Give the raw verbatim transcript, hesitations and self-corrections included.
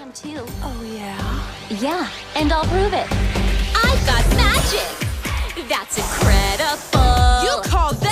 him too. Oh, yeah? Yeah, and I'll prove it. I've got magic! That's incredible! You call that